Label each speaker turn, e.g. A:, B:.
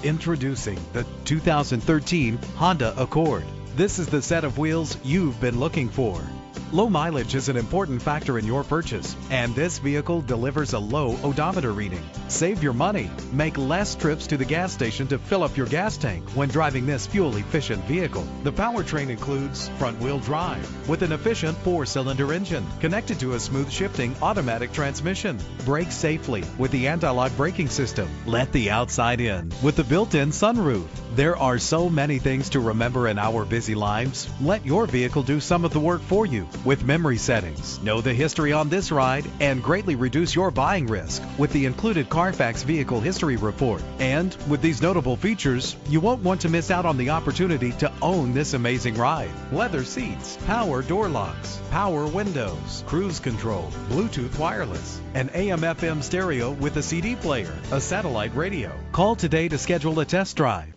A: Introducing the 2013 Honda Accord. This is the set of wheels you've been looking for. Low mileage is an important factor in your purchase, and this vehicle delivers a low odometer reading. Save your money. Make less trips to the gas station to fill up your gas tank when driving this fuel-efficient vehicle. The powertrain includes front-wheel drive with an efficient 4-cylinder engine connected to a smooth shifting automatic transmission. Brake safely with the anti-lock braking system. Let the outside in with the built-in sunroof. There are so many things to remember in our busy lives. Let your vehicle do some of the work for you with memory settings. Know the history on this ride and greatly reduce your buying risk with the included Carfax Vehicle History Report. And with these notable features, you won't want to miss out on the opportunity to own this amazing ride. Leather seats, power door locks, power windows, cruise control, Bluetooth wireless, an AM/FM stereo with a CD player, a satellite radio. Call today to schedule a test drive.